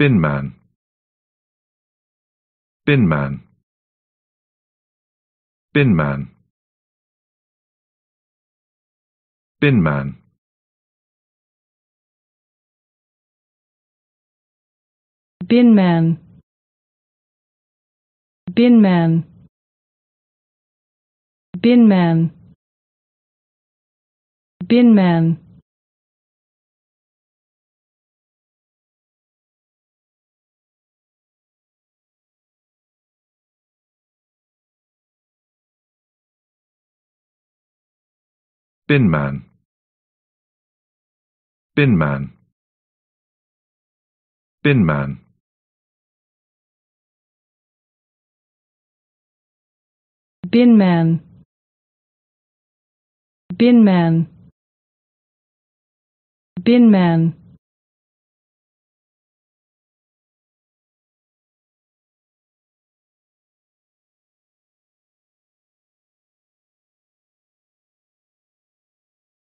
Binman, Binman, Binman, Binman, Binman, Binman, Binman, Binman, Binman, Binman, Binman, Binman, Binman, Binman.